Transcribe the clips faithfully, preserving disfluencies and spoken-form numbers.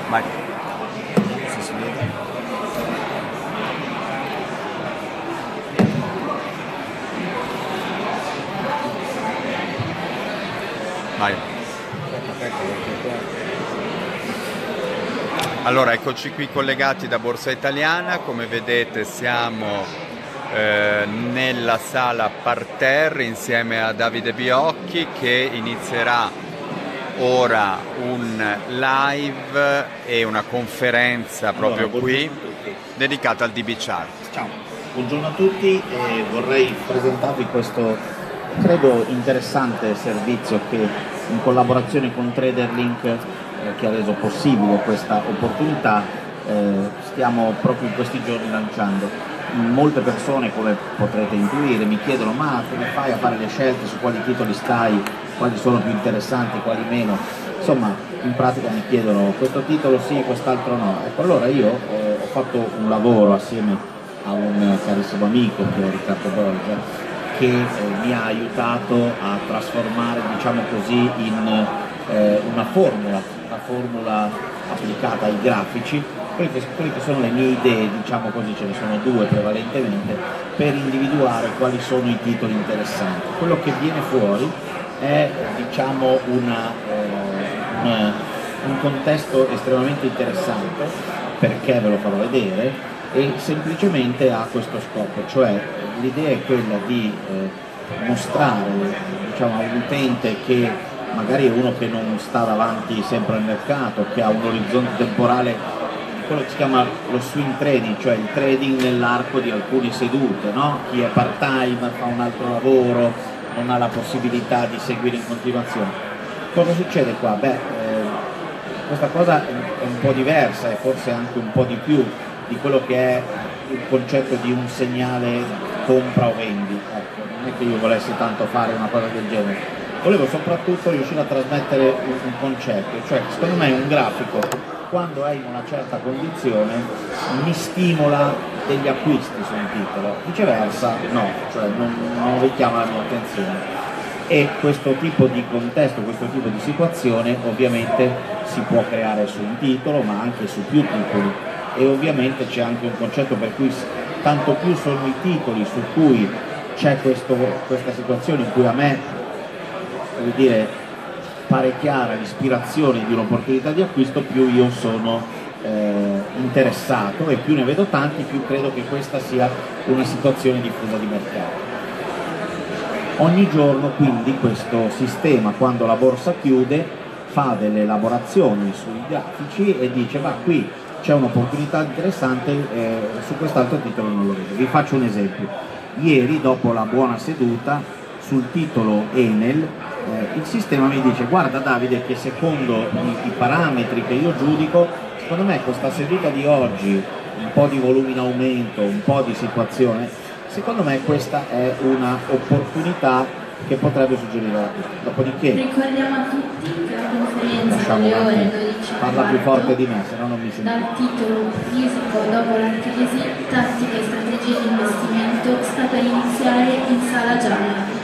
Vai. Se si vede. Vai. Allora, eccoci qui collegati da Borsa Italiana. Come vedete siamo eh, nella sala parterre insieme a Davide Biocchi, che inizierà ora un live e una conferenza proprio allora, qui dedicata al D B Chart. Ciao, buongiorno a tutti, e vorrei presentarvi questo credo interessante servizio che in collaborazione con TraderLink, eh, che ha reso possibile questa opportunità, eh, stiamo proprio in questi giorni lanciando. Molte persone, come potrete intuire, mi chiedono: ma come fai a fare le scelte su quali titoli stai, quali sono più interessanti, quali meno? Insomma, in pratica mi chiedono: questo titolo sì, quest'altro no. Ecco, allora io eh, ho fatto un lavoro assieme a un carissimo amico che è Riccardo Borgia, che eh, mi ha aiutato a trasformare, diciamo così, in eh, una formula, una formula applicata ai grafici, quelle che, quelle che sono le mie idee, diciamo così, ce ne sono due prevalentemente, per individuare quali sono i titoli interessanti. Quello che viene fuori è, diciamo, una, eh, una, un contesto estremamente interessante, perché ve lo farò vedere, e semplicemente ha questo scopo, cioè l'idea è quella di eh, mostrare, diciamo, all'utente, che magari è uno che non sta davanti sempre al mercato, che ha un orizzonte temporale, quello che si chiama lo swing trading, cioè il trading nell'arco di alcune sedute, no? Chi è part time, fa un altro lavoro, non ha la possibilità di seguire in continuazione. Cosa succede qua? Beh, eh, questa cosa è un po' diversa e forse anche un po' di più di quello che è il concetto di un segnale compra o vendi. Ecco, non è che io volessi tanto fare una cosa del genere, volevo soprattutto riuscire a trasmettere un, un concetto, cioè secondo me un grafico, quando è in una certa condizione, mi stimola degli acquisti su un titolo, viceversa no, cioè non, non richiama la mia attenzione. E questo tipo di contesto, questo tipo di situazione ovviamente si può creare su un titolo, ma anche su più titoli, e ovviamente c'è anche un concetto per cui tanto più sono i titoli su cui c'è questa situazione in cui a me, vuol dire, pare chiara l'ispirazione di un'opportunità di acquisto, più io sono eh, interessato, e più ne vedo tanti, più credo che questa sia una situazione diffusa di mercato. Ogni giorno quindi questo sistema, quando la borsa chiude, fa delle elaborazioni sui grafici e dice: ma qui c'è un'opportunità interessante, eh, su quest'altro titolo non lo vedo. Vi faccio un esempio: ieri, dopo la buona seduta, sul titolo Enel, eh, il sistema mi dice: guarda Davide, che secondo i, i parametri che io giudico, secondo me questa seduta di oggi, un po' di volumi in aumento, un po' di situazione, secondo me questa è una opportunità che potrebbe suggerire l'acquisto. Dopodiché ricordiamo a tutti che la conferenza alle ore dodici e parla più forte di me, se no non mi sento. Dal titolo Fisico dopo l'antitesi, tattica e strategie di investimento, sta per iniziare in sala gialla.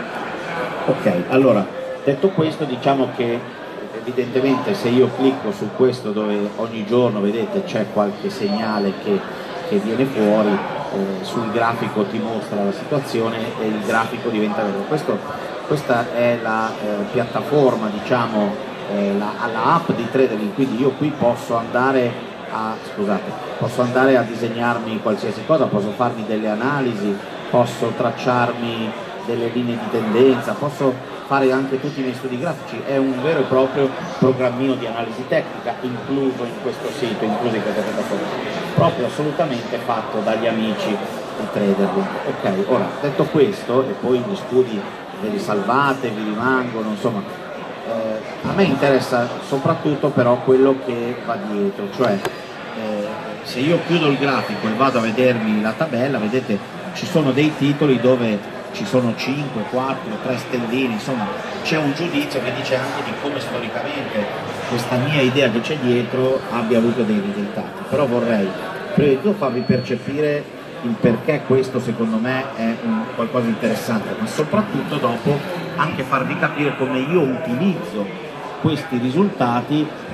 Ok, allora, detto questo, diciamo che evidentemente se io clicco su questo, dove ogni giorno, vedete, c'è qualche segnale che, che viene fuori, eh, sul grafico ti mostra la situazione e il grafico diventa vero. Questo, questa è la eh, piattaforma, diciamo, eh, la, la app di TraderLink, quindi io qui posso andare a, scusate, posso andare a disegnarmi qualsiasi cosa, posso farmi delle analisi, posso tracciarmi delle linee di tendenza, posso fare anche tutti i miei studi grafici. È un vero e proprio programmino di analisi tecnica incluso in questo sito, incluso in questa piattaforma, proprio assolutamente fatto dagli amici di TraderLink. Ok, ora, detto questo, e poi gli studi ve li salvate, vi rimangono, insomma, eh, a me interessa soprattutto però quello che va dietro, cioè eh, se io chiudo il grafico e vado a vedermi la tabella, vedete, ci sono dei titoli dove ci sono cinque, quattro, tre stelline, insomma c'è un giudizio che dice anche di come storicamente questa mia idea che c'è dietro abbia avuto dei risultati. Però vorrei prima di tutto farvi percepire il perché questo secondo me è un qualcosa di interessante, ma soprattutto dopo anche farvi capire come io utilizzo questi risultati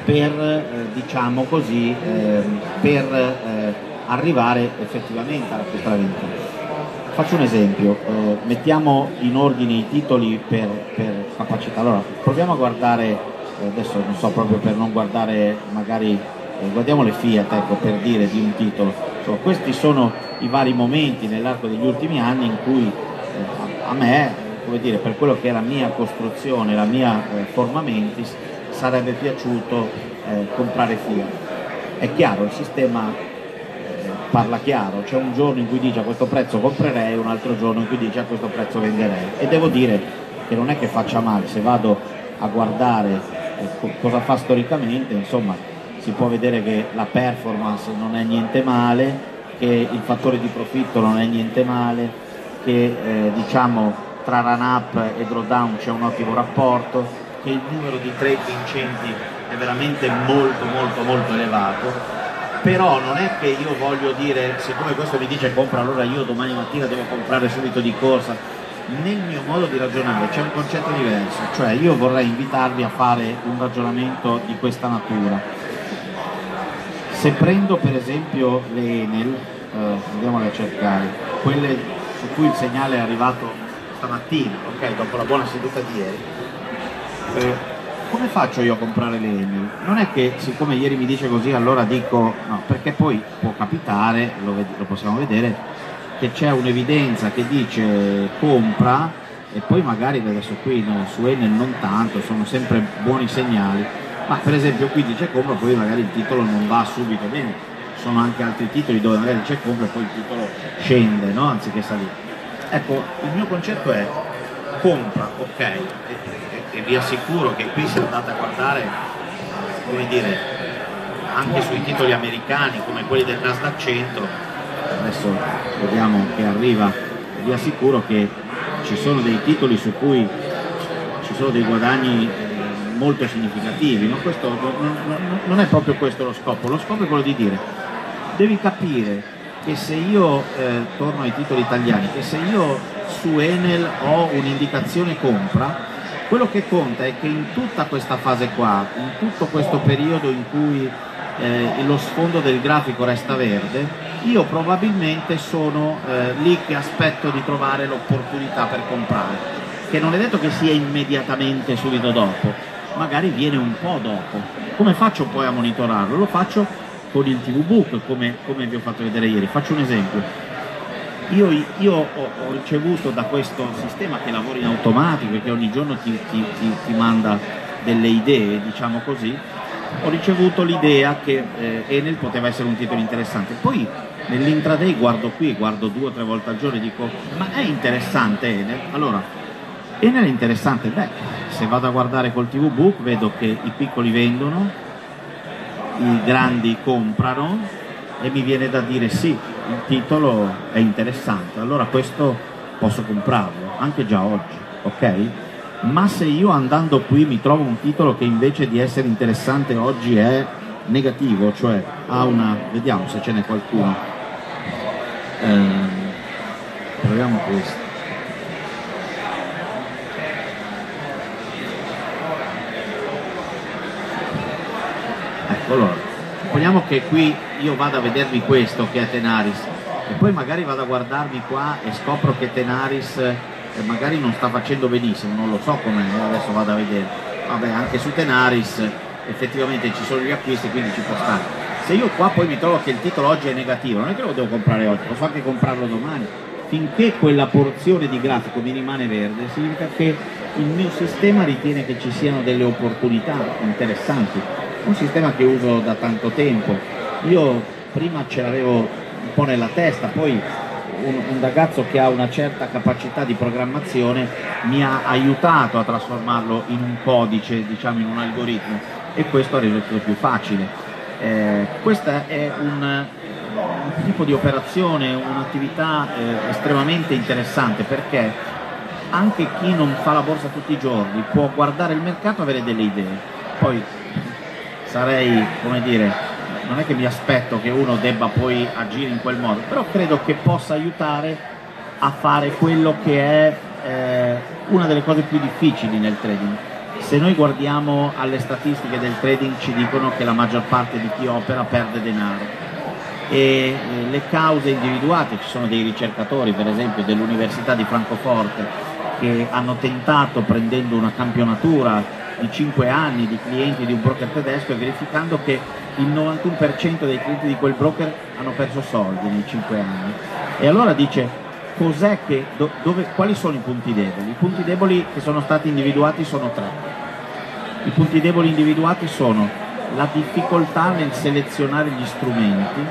per, eh, diciamo così, eh, per eh, arrivare effettivamente alla compravendita. Faccio un esempio, eh, mettiamo in ordine i titoli per, per capacità. Allora, proviamo a guardare, eh, adesso non so, proprio per non guardare, magari, eh, guardiamo le Fiat, ecco, per dire di un titolo. Insomma, questi sono i vari momenti nell'arco degli ultimi anni in cui eh, a, a me, come dire, per quello che è la mia costruzione, la mia eh, forma mentis, sarebbe piaciuto eh, comprare Fiat. È chiaro, il sistema parla chiaro, c'è un giorno in cui dice a questo prezzo comprerei, un altro giorno in cui dice a questo prezzo venderei, e devo dire che non è che faccia male. Se vado a guardare eh, cosa fa storicamente, insomma, si può vedere che la performance non è niente male, che il fattore di profitto non è niente male, che eh, diciamo tra run up e drawdown c'è un ottimo rapporto, che il numero di trade vincenti è veramente molto molto molto elevato. Però non è che io voglio dire, siccome questo mi dice compra, allora io domani mattina devo comprare subito di corsa. Nel mio modo di ragionare c'è un concetto diverso, cioè io vorrei invitarvi a fare un ragionamento di questa natura. Se prendo per esempio le Enel, eh, andiamole a cercare, quelle su cui il segnale è arrivato stamattina, ok, dopo la buona seduta di ieri, eh, come faccio io a comprare le Enel? Non è che siccome ieri mi dice così allora dico no, perché poi può capitare, lo, lo possiamo vedere, che c'è un'evidenza che dice compra e poi magari adesso qui no, su Enel non tanto, sono sempre buoni segnali, ma per esempio qui dice compra, poi magari il titolo non va subito bene. Sono anche altri titoli dove magari dice compra e poi il titolo scende, no? Anziché salire. Ecco, il mio concetto è compra, ok, e, e, e vi assicuro che qui se andate a guardare, come dire, anche sui titoli americani come quelli del Nasdaq cento, adesso vediamo che arriva, vi assicuro che ci sono dei titoli su cui ci sono dei guadagni molto significativi, ma questo non, non, non è proprio questo lo scopo. Lo scopo è quello di dire, devi capire che se io, eh, torno ai titoli italiani, che se io su Enel ho un'indicazione compra, quello che conta è che in tutta questa fase qua, in tutto questo periodo in cui eh, lo sfondo del grafico resta verde, io probabilmente sono eh, lì che aspetto di trovare l'opportunità per comprare, che non è detto che sia immediatamente subito dopo, magari viene un po' dopo. Come faccio poi a monitorarlo? Lo faccio con il T V Book, come, come vi ho fatto vedere ieri. Faccio un esempio. Io, io ho, ho ricevuto da questo sistema che lavora in automatico e che ogni giorno ti, ti, ti, ti manda delle idee, diciamo così, ho ricevuto l'idea che eh, Enel poteva essere un titolo interessante. Poi nell'intraday guardo qui, guardo due o tre volte al giorno e dico, ma è interessante Enel? Allora, Enel è interessante? Beh, se vado a guardare col T V Book vedo che i piccoli vendono, i grandi comprano e mi viene da dire sì, il titolo è interessante, allora questo posso comprarlo, anche già oggi, ok? Ma se io andando qui mi trovo un titolo che invece di essere interessante oggi è negativo, cioè ha una... vediamo se ce n'è qualcuno, ehm, proviamo questo. Allora, supponiamo che qui io vada a vedermi questo che è Tenaris e poi magari vado a guardarmi qua e scopro che Tenaris eh, magari non sta facendo benissimo, non lo so com'è, adesso vado a vedere. Vabbè, anche su Tenaris effettivamente ci sono gli acquisti, quindi ci può stare. Se io qua poi mi trovo che il titolo oggi è negativo, non è che lo devo comprare oggi, posso anche comprarlo domani. Finché quella porzione di grafico mi rimane verde, significa che il mio sistema ritiene che ci siano delle opportunità interessanti. Un sistema che uso da tanto tempo, io prima ce l'avevo un po' nella testa, poi un, un ragazzo che ha una certa capacità di programmazione mi ha aiutato a trasformarlo in un codice, diciamo in un algoritmo, e questo ha reso tutto più facile. Eh, questa è un, un tipo di operazione, un'attività eh, estremamente interessante, perché anche chi non fa la borsa tutti i giorni può guardare il mercato e avere delle idee. Poi sarei, come dire, non è che mi aspetto che uno debba poi agire in quel modo, però credo che possa aiutare a fare quello che è eh, una delle cose più difficili nel trading, se noi guardiamo alle statistiche del trading ci dicono che la maggior parte di chi opera perde denaro. E eh, le cause individuate, ci sono dei ricercatori per esempio dell'Università di Francoforte che hanno tentato, prendendo una campionatura di cinque anni di clienti di un broker tedesco e verificando che il novantuno per cento dei clienti di quel broker hanno perso soldi nei cinque anni. E allora dice, cos'è che, do, dove, quali sono i punti deboli? I punti deboli che sono stati individuati sono tre. I punti deboli individuati sono la difficoltà nel selezionare gli strumenti,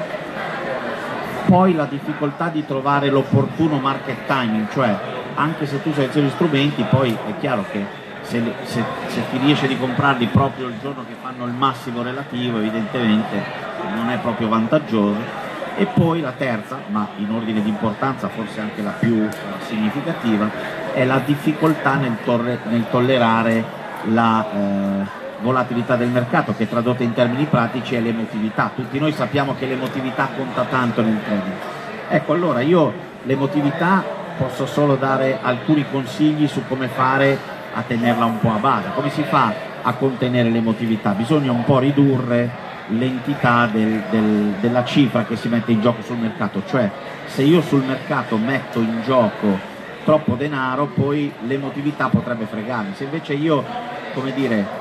poi la difficoltà di trovare l'opportuno market timing, cioè anche se tu selezioni gli strumenti, poi è chiaro che se, se, se ti riesce di comprarli proprio il giorno che fanno il massimo relativo, evidentemente non è proprio vantaggioso. E poi la terza, ma in ordine di importanza forse anche la più eh, significativa, è la difficoltà nel, torre, nel tollerare la eh, volatilità del mercato, che tradotta in termini pratici è l'emotività. Tutti noi sappiamo che l'emotività conta tanto nel trading. Ecco, allora io l'emotività posso solo dare alcuni consigli su come fare a tenerla un po' a bada. Come si fa a contenere l'emotività? Bisogna un po' ridurre l'entità del, del, della cifra che si mette in gioco sul mercato, cioè se io sul mercato metto in gioco troppo denaro, poi l'emotività potrebbe fregarmi. Se invece io, come dire,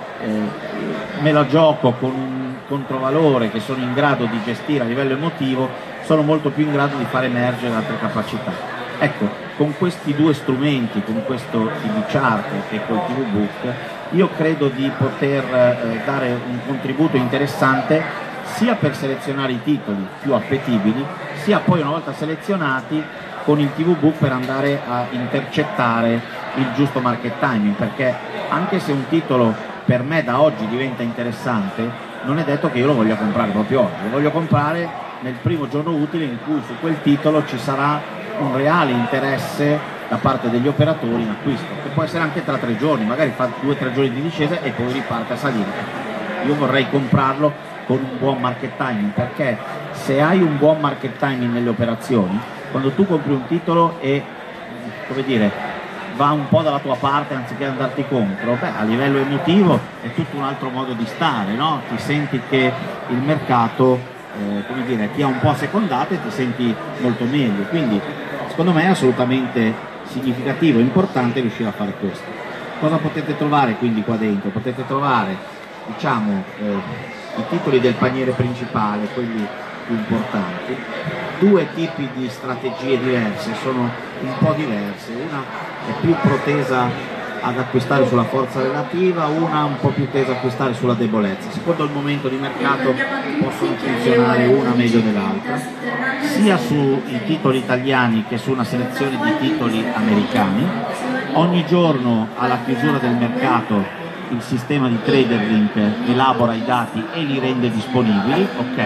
eh, me la gioco con un controvalore che sono in grado di gestire a livello emotivo, sono molto più in grado di far emergere altre capacità. Ecco, con questi due strumenti, con questo T V Chart e col T V Book, io credo di poter eh, dare un contributo interessante sia per selezionare i titoli più appetibili, sia poi una volta selezionati con il T V Book per andare a intercettare il giusto market timing, perché anche se un titolo per me da oggi diventa interessante, non è detto che io lo voglia comprare proprio oggi, lo voglio comprare nel primo giorno utile in cui su quel titolo ci sarà un reale interesse da parte degli operatori in acquisto, che può essere anche tra tre giorni, magari fa due o tre giorni di discesa e poi riparte a salire. Io vorrei comprarlo con un buon market timing, perché se hai un buon market timing nelle operazioni, quando tu compri un titolo e, come dire, va un po' dalla tua parte anziché andarti contro, beh, a livello emotivo è tutto un altro modo di stare, no? Ti senti che il mercato, eh, come dire, ti ha un po' assecondato e ti senti molto meglio, quindi secondo me è assolutamente significativo e importante riuscire a fare questo. Cosa potete trovare quindi qua dentro? Potete trovare, diciamo, eh, i titoli del paniere principale, quelli più importanti, due tipi di strategie diverse, sono un po' diverse, una è più protesa ad acquistare sulla forza relativa, una un po' più tesa ad acquistare sulla debolezza. Secondo il momento di mercato possono funzionare una meglio dell'altra, sia sui titoli italiani che su una selezione di titoli americani. Ogni giorno alla chiusura del mercato il sistema di TraderLink elabora i dati e li rende disponibili,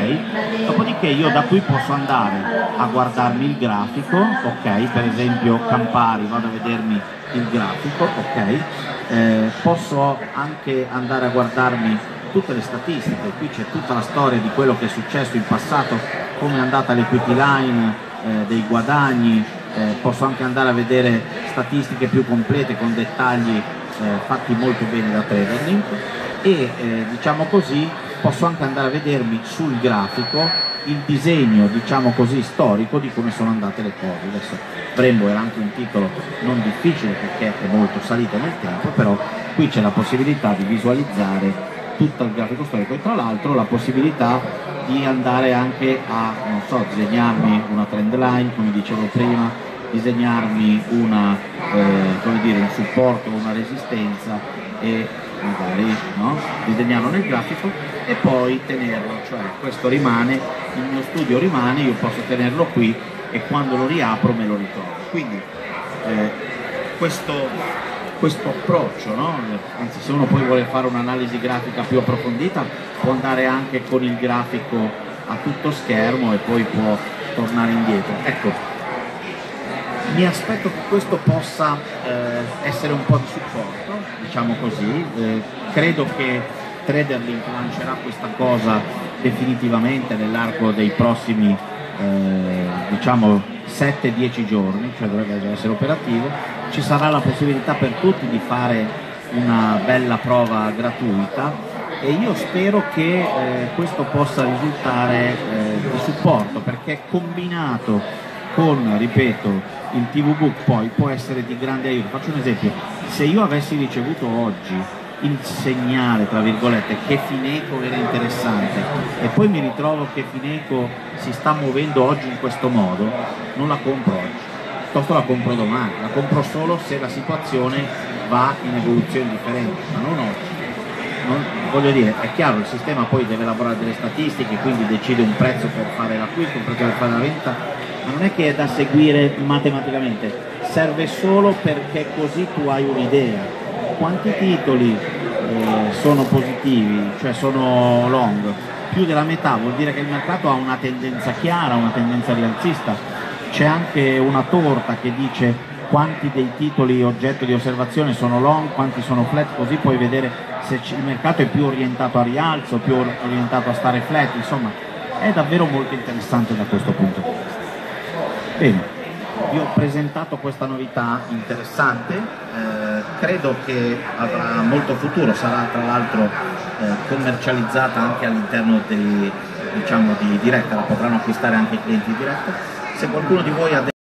ok? Dopodiché io da qui posso andare a guardarmi il grafico, ok? Per esempio Campari, vado a vedermi il grafico, ok? Eh, posso anche andare a guardarmi tutte le statistiche, qui c'è tutta la storia di quello che è successo in passato, come è andata l'equity line, eh, dei guadagni, eh, posso anche andare a vedere statistiche più complete con dettagli Eh, fatti molto bene da TraderLink e eh, diciamo così posso anche andare a vedermi sul grafico il disegno, diciamo così, storico di come sono andate le cose. Adesso Brembo era anche un titolo non difficile perché è molto salito nel tempo, però qui c'è la possibilità di visualizzare tutto il grafico storico e tra l'altro la possibilità di andare anche a, non so, disegnarmi una trend line come dicevo prima, disegnarmi una, eh, come dire, un supporto, una resistenza e magari, no? Disegnarlo nel grafico e poi tenerlo, cioè questo rimane, il mio studio rimane, io posso tenerlo qui e quando lo riapro me lo ritrovo. Quindi eh, questo, questo approccio, no? Anzi, se uno poi vuole fare un'analisi grafica più approfondita può andare anche con il grafico a tutto schermo e poi può tornare indietro. Ecco, mi aspetto che questo possa eh, essere un po' di supporto, diciamo così. Eh, credo che TraderLink lancerà questa cosa definitivamente nell'arco dei prossimi eh, diciamo sette dieci giorni, cioè dovrebbe essere operativo. Ci sarà la possibilità per tutti di fare una bella prova gratuita e io spero che eh, questo possa risultare eh, di supporto, perché combinato con, ripeto, il T V Book poi può essere di grande aiuto. Faccio un esempio: se io avessi ricevuto oggi il segnale, tra virgolette, che Fineco era interessante e poi mi ritrovo che Fineco si sta muovendo oggi in questo modo, non la compro oggi, piuttosto la compro domani, la compro solo se la situazione va in evoluzioni differenti, ma non oggi. Non, voglio dire, è chiaro, il sistema poi deve elaborare delle statistiche, quindi decide un prezzo per fare l'acquisto, un prezzo per fare la vendita, ma non è che è da seguire matematicamente, serve solo perché così tu hai un'idea. Quanti titoli eh, sono positivi, cioè sono long? Più della metà, vuol dire che il mercato ha una tendenza chiara, una tendenza rialzista. C'è anche una torta che dice quanti dei titoli oggetto di osservazione sono long, quanti sono flat, così puoi vedere se il mercato è più orientato a rialzo, più orientato a stare flat, insomma è davvero molto interessante da questo punto di vista. Bene, vi ho presentato questa novità interessante, eh, credo che avrà molto futuro, sarà tra l'altro eh, commercializzata anche all'interno dei, diciamo, di diretta, la potranno acquistare anche i clienti di diretta. Se qualcuno di voi ha